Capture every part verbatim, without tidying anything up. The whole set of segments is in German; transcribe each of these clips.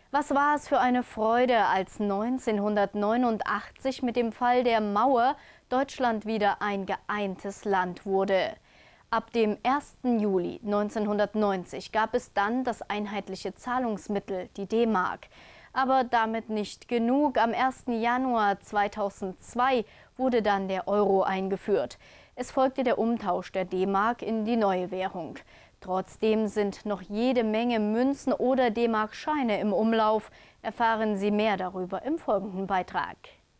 Was war es für eine Freude, als neunzehnhundertneunundachtzig mit dem Fall der Mauer Deutschland wieder ein geeintes Land wurde. Ab dem ersten Juli neunzehnhundertneunzig gab es dann das einheitliche Zahlungsmittel, die D-Mark. Aber damit nicht genug. Am ersten Januar zweitausendzwei wurde dann der Euro eingeführt. Es folgte der Umtausch der D-Mark in die neue Währung. Trotzdem sind noch jede Menge Münzen oder D-Mark-Scheine im Umlauf. Erfahren Sie mehr darüber im folgenden Beitrag.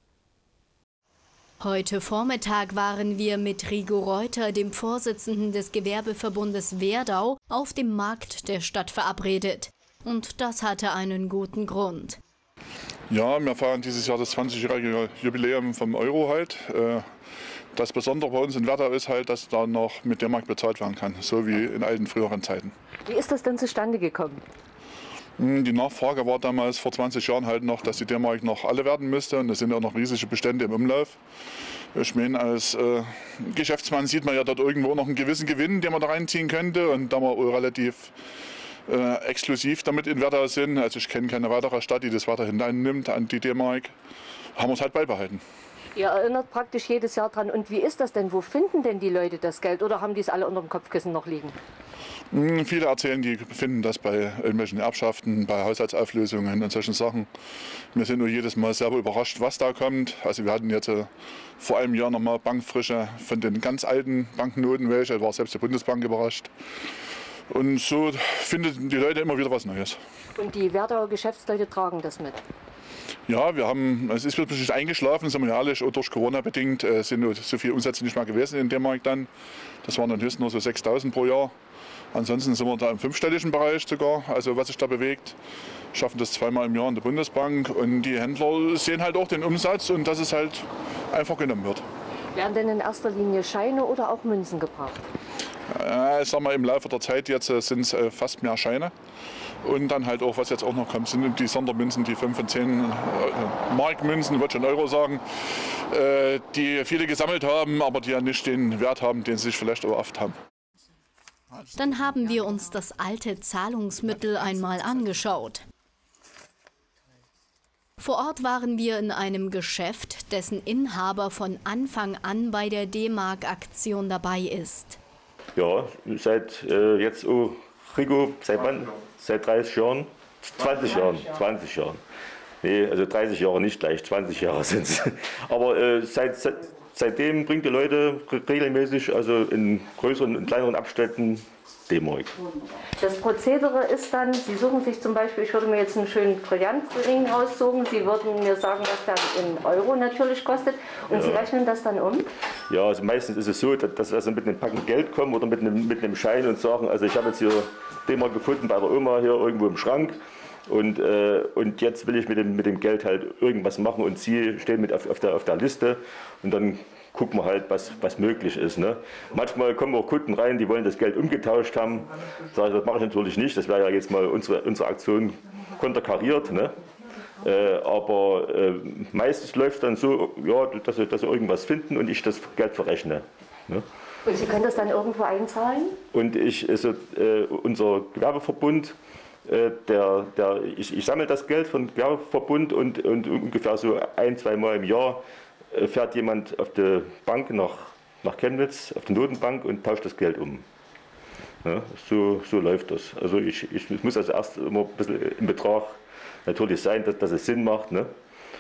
Heute Vormittag waren wir mit Rigo Reuter, dem Vorsitzenden des Gewerbeverbundes Werdau, auf dem Markt der Stadt verabredet. Und das hatte einen guten Grund. Ja, wir feiern dieses Jahr das zwanzigjährige Jubiläum vom Euro halt. Das Besondere bei uns in Werdau ist halt, dass da noch mit D-Mark bezahlt werden kann, so wie in alten früheren Zeiten. Wie ist das denn zustande gekommen? Die Nachfrage war damals vor zwanzig Jahren halt noch, dass die D-Mark noch alle werden müsste. Und es sind ja noch riesige Bestände im Umlauf. Ich meine, als äh, Geschäftsmann sieht man ja dort irgendwo noch einen gewissen Gewinn, den man da reinziehen könnte. Und da wir auch relativ äh, exklusiv damit in Werdau sind, also ich kenne keine weitere Stadt, die das weiter hineinnimmt an die D-Mark, haben wir es halt beibehalten. Ihr erinnert praktisch jedes Jahr dran. Und wie ist das denn? Wo finden denn die Leute das Geld? Oder haben die es alle unter dem Kopfkissen noch liegen? Hm, viele erzählen, die finden das bei irgendwelchen Erbschaften, bei Haushaltsauflösungen und solchen Sachen. Wir sind nur jedes Mal selber überrascht, was da kommt. Also wir hatten jetzt äh, vor einem Jahr noch mal Bankfrische von den ganz alten Banknoten welche. Da war selbst die Bundesbank überrascht. Und so finden die Leute immer wieder was Neues. Und die Werdauer Geschäftsleute tragen das mit? Ja, wir haben, es ist wirklich eingeschlafen, sind wir ehrlich, auch durch Corona bedingt, äh, sind so viele Umsätze nicht mehr gewesen in D-Mark dann. Das waren dann höchstens nur so sechstausend pro Jahr. Ansonsten sind wir da im fünfstelligen Bereich sogar, also was sich da bewegt. Schaffen das zweimal im Jahr in der Bundesbank und die Händler sehen halt auch den Umsatz und dass es halt einfach genommen wird. Werden denn in erster Linie Scheine oder auch Münzen gebraucht? Äh, ich sag mal, im Laufe der Zeit jetzt äh, sind es äh, fast mehr Scheine. Und dann halt auch, was jetzt auch noch kommt, sind die Sondermünzen, die fünf und zehn äh, Markmünzen, ich wollte schon Euro sagen, äh, die viele gesammelt haben, aber die ja nicht den Wert haben, den sie sich vielleicht auch oft haben. Dann haben wir uns das alte Zahlungsmittel einmal angeschaut. Vor Ort waren wir in einem Geschäft, dessen Inhaber von Anfang an bei der D-Mark-Aktion dabei ist. Ja, seit äh, jetzt, oh, Rigo, seit wann? Seit dreißig Jahren? zwanzig Jahren, zwanzig Jahren. Nee, also dreißig Jahre nicht gleich, zwanzig Jahre sind es. Aber äh, seit, seit, seitdem bringt die Leute regelmäßig, also in größeren und kleineren Abständen, D-Mark. Das Prozedere ist dann, Sie suchen sich zum Beispiel, ich würde mir jetzt einen schönen Brillantring raussuchen, Sie würden mir sagen, was der in Euro natürlich kostet und ja. Sie rechnen das dann um? Ja, also meistens ist es so, dass wir also mit einem Packen Geld kommen oder mit einem, mit einem Schein und sagen, also ich habe jetzt hier D-Mark gefunden bei der Oma hier irgendwo im Schrank und, äh, und jetzt will ich mit dem, mit dem Geld halt irgendwas machen und Sie stehen mit auf, auf, der, auf der Liste und dann gucken wir halt, was, was möglich ist. Ne? Manchmal kommen auch Kunden rein, die wollen das Geld umgetauscht haben. Sag ich, das mache ich natürlich nicht, das wäre ja jetzt mal unsere, unsere Aktion konterkariert. Ne? Äh, aber äh, meistens läuft es dann so, ja, dass sie, dass sie irgendwas finden und ich das Geld verrechne. Ne? Und Sie können das dann irgendwo einzahlen? Und ich, also, äh, unser Gewerbeverbund, äh, der, der, ich, ich sammle das Geld vom Gewerbeverbund und, und ungefähr so ein, zwei Mal im Jahr fährt jemand auf die Bank nach, nach Chemnitz, auf die Notenbank und tauscht das Geld um. Ja, so, so läuft das. Also ich, ich muss also erst immer ein bisschen im Betrag natürlich sein, dass, dass es Sinn macht. Ne?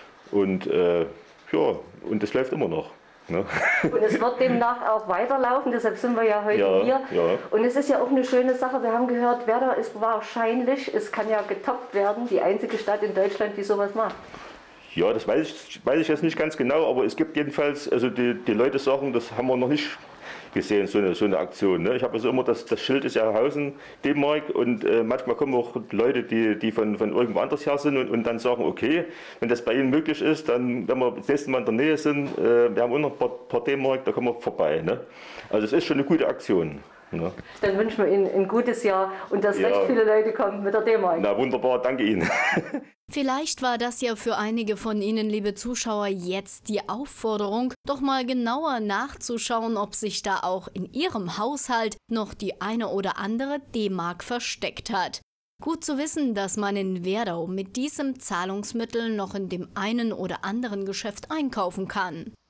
Und äh, ja, und das läuft immer noch. Ne? Und es wird demnach auch weiterlaufen, deshalb sind wir ja heute ja, hier. Ja. Und es ist ja auch eine schöne Sache, wir haben gehört, Werdau ist wahrscheinlich, es kann ja getoppt werden, die einzige Stadt in Deutschland, die sowas macht. Ja, das weiß ich, weiß ich jetzt nicht ganz genau, aber es gibt jedenfalls, also die, die Leute sagen, das haben wir noch nicht gesehen, so eine, so eine Aktion. Ne? Ich habe also immer, das, das Schild ist ja Hausen, D-Mark und äh, manchmal kommen auch Leute, die, die von, von irgendwo anders her sind und, und dann sagen, okay, wenn das bei Ihnen möglich ist, dann, wenn wir das nächste Mal in der Nähe sind, äh, wir haben auch noch ein paar, paar D-Mark, da kommen wir vorbei. Ne? Also es ist schon eine gute Aktion. Ne? Dann wünschen wir Ihnen ein gutes Jahr und dass ja. recht viele Leute kommen mit der D-Mark. Na wunderbar, danke Ihnen. Vielleicht war das ja für einige von Ihnen, liebe Zuschauer, jetzt die Aufforderung, doch mal genauer nachzuschauen, ob sich da auch in Ihrem Haushalt noch die eine oder andere D-Mark versteckt hat. Gut zu wissen, dass man in Werdau mit diesem Zahlungsmittel noch in dem einen oder anderen Geschäft einkaufen kann.